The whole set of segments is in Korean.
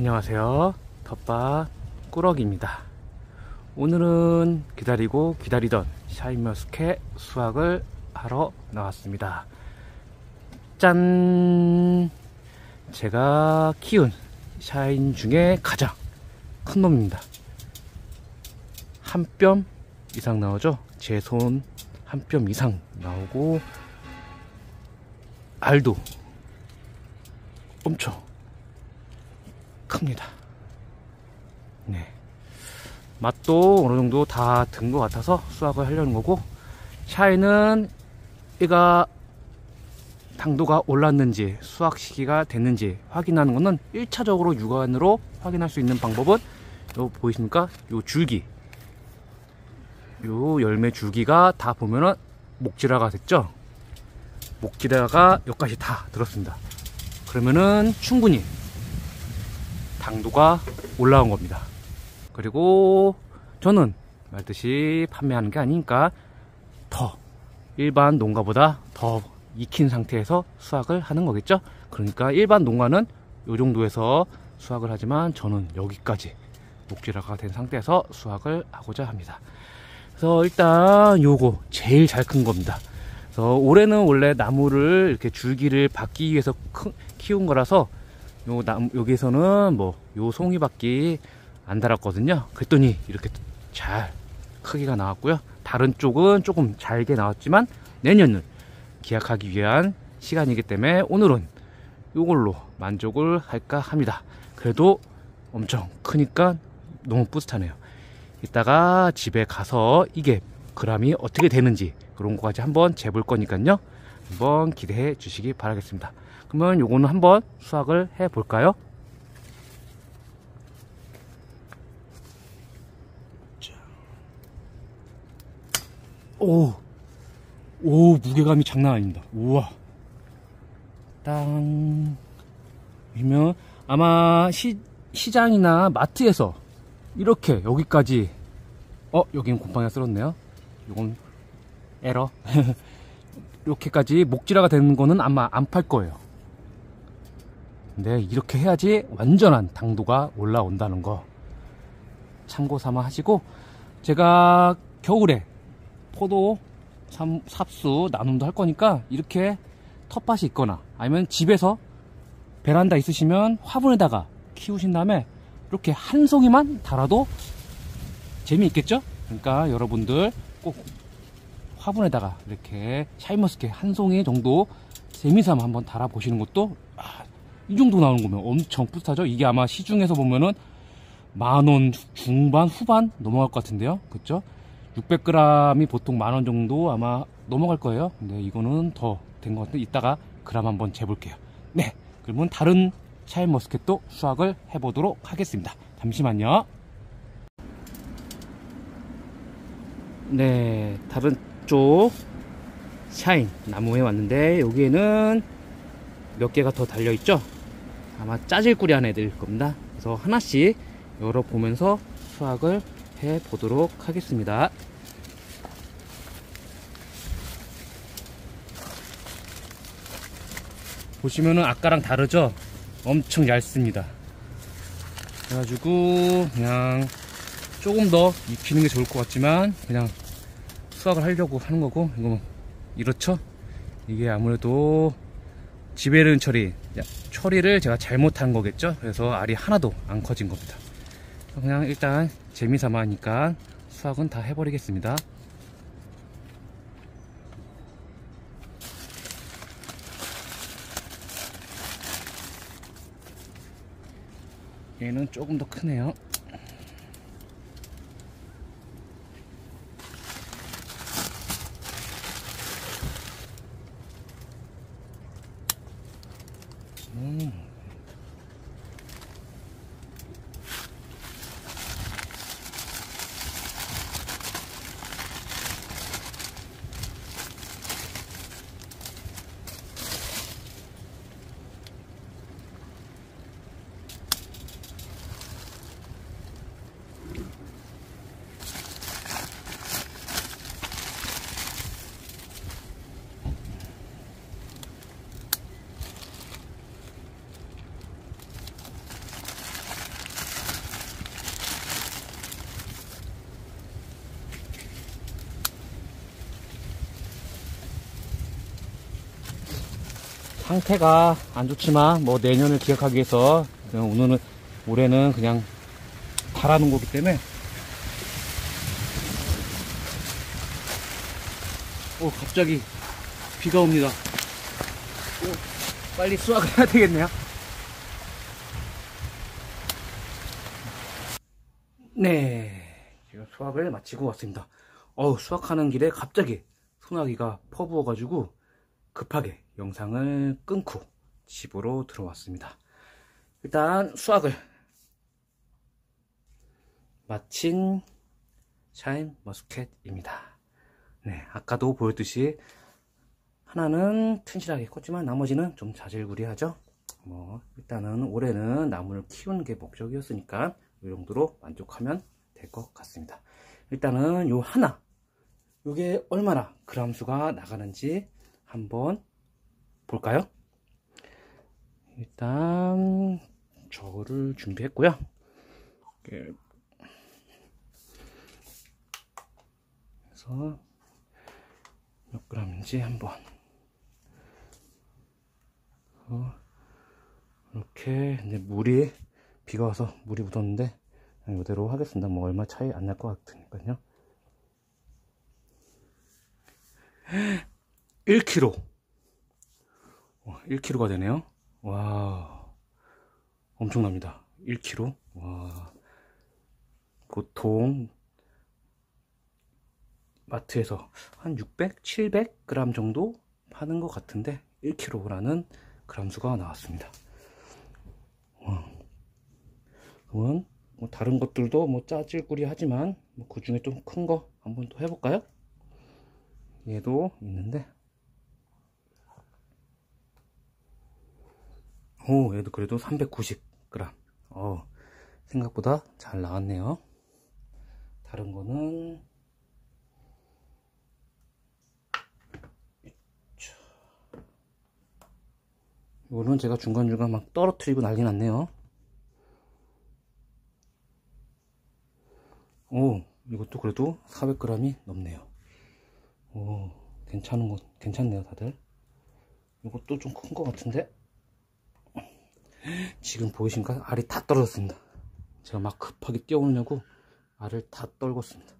안녕하세요. 텃밭 꾸러기입니다. 오늘은 기다리고 기다리던 샤인머스켓 수확을 하러 나왔습니다. 짠! 제가 키운 샤인 중에 가장 큰 놈입니다. 한 뼘 이상 나오죠? 제 손 한 뼘 이상 나오고 알도 엄청 큽니다. 네. 맛도 어느 정도 다 든 것 같아서 수확을 하려는 거고, 샤인은 얘가 당도가 올랐는지 수확 시기가 됐는지 확인하는 거는 1차적으로 육안으로 확인할 수 있는 방법은 요 보이십니까? 요 줄기, 요 열매 줄기가 다 보면은 목질화가 됐죠? 목질화가 여기까지 다 들었습니다. 그러면은 충분히 당도가 올라온 겁니다. 그리고 저는 말듯이 판매하는 게 아니니까 더 일반 농가보다 더 익힌 상태에서 수확을 하는 거겠죠. 그러니까 일반 농가는 이 정도에서 수확을 하지만 저는 여기까지 목질화가 된 상태에서 수확을 하고자 합니다. 그래서 일단 요거 제일 잘 큰 겁니다. 그래서 올해는 원래 나무를 이렇게 줄기를 받기 위해서 키운 거라서 여기서는 뭐 요 송이밖에 안 달았거든요. 그랬더니 이렇게 잘 크기가 나왔고요. 다른 쪽은 조금 잘게 나왔지만 내년을 기약하기 위한 시간이기 때문에 오늘은 요걸로 만족을 할까 합니다. 그래도 엄청 크니까 너무 뿌듯하네요. 이따가 집에 가서 이게 그람이 어떻게 되는지 그런 거까지 한번 재볼 거니까요. 한번 기대해 주시기 바라겠습니다. 그러면 요거는 한번 수확을 해 볼까요? 오, 무게감이 장난 아닙니다. 우와. 땅. 보시면 아마 시장이나 마트에서 이렇게 여기까지, 여기는 곰팡이가 쓸었네요. 요건 에러. 이렇게까지 목질화가 되는 거는 아마 안 팔 거예요. 근데 이렇게 해야지 완전한 당도가 올라온다는 거 참고 삼아 하시고, 제가 겨울에 포도, 삽수 나눔도 할 거니까 이렇게 텃밭이 있거나 아니면 집에서 베란다 있으시면 화분에다가 키우신 다음에 이렇게 한 송이만 달아도 재미있겠죠? 그러니까 여러분들 꼭 화분에다가 이렇게 샤인머스켓 한 송이 정도 재미삼아 한번 달아보시는 것도, 이 정도 나오는 거면 엄청 뿌듯하죠? 이게 아마 시중에서 보면은 10,000원 중반 후반 넘어갈 것 같은데요. 그쵸? 600g이 보통 10,000원 정도 아마 넘어갈 거예요. 근데 이거는 더 된 것 같은데 이따가 그람 한번 재볼게요. 네, 그러면 다른 샤인머스켓도 수확을 해보도록 하겠습니다. 잠시만요. 네, 다른 쪽 샤인 나무에 왔는데 여기에는 몇 개가 더 달려있죠? 아마 짜질꾸리한 애들일 겁니다. 그래서 하나씩 열어보면서 수확을 해보도록 하겠습니다. 보시면은 아까랑 다르죠? 엄청 얇습니다. 그래가지고 그냥 조금 더 익히는 게 좋을 것 같지만 그냥 수확을 하려고 하는 거고, 이거 이렇죠? 이게 아무래도 지배른 처리를 제가 잘못한 거겠죠? 그래서 알이 하나도 안 커진 겁니다. 그냥 일단 재미삼아 하니까 수확은 다 해버리겠습니다. 얘는 조금 더 크네요. 상태가 안 좋지만 뭐 내년을 기약하기 위해서 그냥 올해는 그냥 달아놓은 거기 때문에. 갑자기 비가 옵니다. 빨리 수확을 해야 되겠네요. 네, 제가 수확을 마치고 왔습니다. 수확하는 길에 갑자기 소나기가 퍼부어가지고 급하게 영상을 끊고 집으로 들어왔습니다. 일단 수확을 마친 샤인 머스켓입니다. 네, 아까도 보였듯이 하나는 튼실하게 컸지만 나머지는 좀 자질구레하죠. 일단은 올해는 나무를 키우는 게 목적이었으니까 이 정도로 만족하면 될 것 같습니다. 일단은 요 하나, 요게 얼마나 그람수가 나가는지 한번 볼까요? 일단 저거를 준비했고요. 그래서 몇 g인지 한번 이렇게. 근데 비가 와서 물이 묻었는데 그냥 이대로 하겠습니다. 뭐 얼마 차이 안 날 것 같으니까요. 1kg 1kg가 되네요. 와, 엄청납니다. 1kg. 와, 보통 마트에서 한 600, 700g 정도 파는 것 같은데 1kg라는 그람수가 나왔습니다. 그러면 뭐 다른 것들도 뭐 짜질구리 하지만 그 중에 좀 큰 거 한번 또 해볼까요? 얘도 있는데, 얘도 그래도 390g. 생각보다 잘 나왔네요. 다른 거는 이거는 제가 중간중간 막 떨어뜨리고 난리 났네요. 이것도 그래도 400g이 넘네요. 괜찮네요, 다들. 이것도 좀 큰 것 같은데, 지금 보이십니까? 알이 다 떨어졌습니다. 제가 막 급하게 뛰어오느냐고 알을 다 떨궜습니다.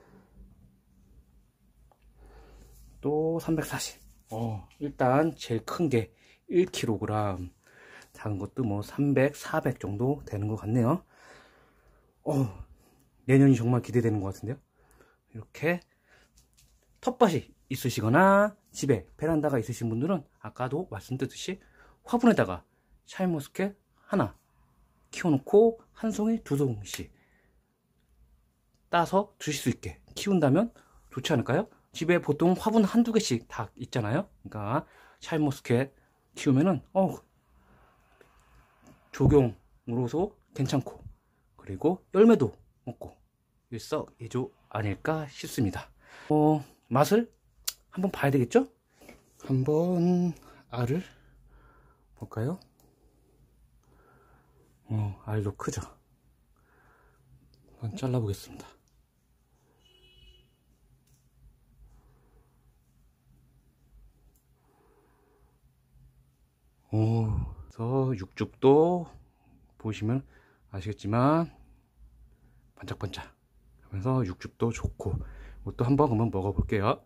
또 340. 일단 제일 큰 게 1kg, 작은 것도 뭐 300, 400 정도 되는 것 같네요. 내년이 정말 기대되는 것 같은데요. 이렇게 텃밭이 있으시거나 집에 베란다가 있으신 분들은 아까도 말씀드렸듯이 화분에다가 샤인머스켓 하나 키워놓고 한 송이, 두 송이씩 따서 드실 수 있게 키운다면 좋지 않을까요? 집에 보통 화분 한두 개씩 다 있잖아요. 그러니까 샤인머스켓 키우면은 조경으로서 괜찮고, 그리고 열매도 먹고 일석이조 아닐까 싶습니다. 맛을 한번 봐야 되겠죠? 한번 알을 볼까요? 알도 크죠? 한번 잘라 보겠습니다. 그래서 육즙도 보시면 아시겠지만 반짝반짝 하면서 육즙도 좋고, 이것도 한번 먹어 볼게요.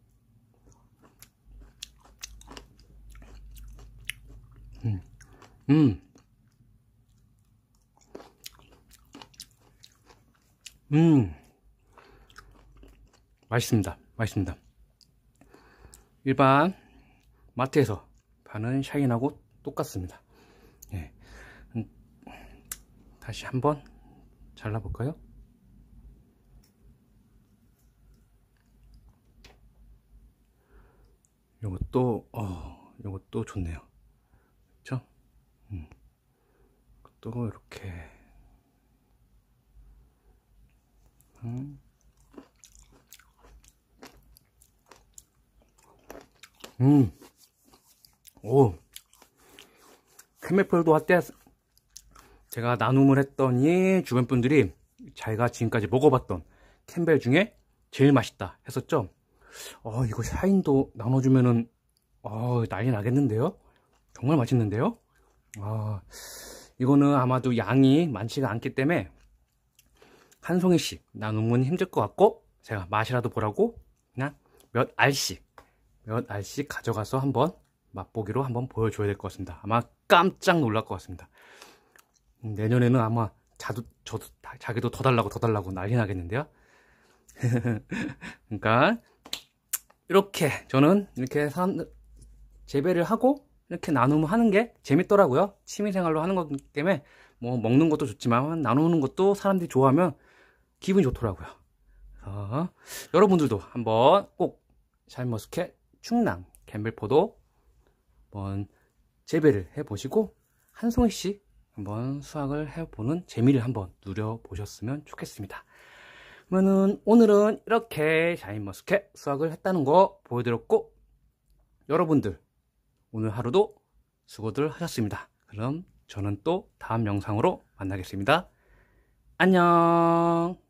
맛있습니다. 일반 마트에서 파는 샤인하고 똑같습니다. 예. 다시 한번 잘라볼까요? 요것도 좋네요. 그쵸? 또 이렇게 캠메펄도 할때 제가 나눔을 했더니 주변 분들이 자기가 지금까지 먹어봤던 캠벨 중에 제일 맛있다 했었죠. 이거 샤인도 나눠주면은 난리 나겠는데요. 정말 맛있는데요? 이거는 아마도 양이 많지가 않기 때문에 한 송이씩 나누면 힘들 것 같고, 제가 맛이라도 보라고 그냥 몇 알씩 가져가서 한번 맛보기로 한번 보여줘야 될 것 같습니다. 아마 깜짝 놀랄 것 같습니다. 내년에는 아마 자기도 더 달라고 난리 나겠는데요. 그러니까 이렇게 저는 이렇게 재배를 하고 이렇게 나누면 하는 게 재밌더라고요. 취미생활로 하는 것 때문에 뭐 먹는 것도 좋지만 나누는 것도 사람들이 좋아하면 기분이 좋더라고요. 그래서 여러분들도 한번 꼭 샤인머스켓, 충남, 캠벨포도 한번 재배를 해보시고 한 송이씩 한번 수확을 해보는 재미를 한번 누려보셨으면 좋겠습니다. 그러면은 오늘은 이렇게 샤인머스켓 수확을 했다는 거 보여드렸고, 여러분들 오늘 하루도 수고들 하셨습니다. 그럼 저는 또 다음 영상으로 만나겠습니다. 안녕.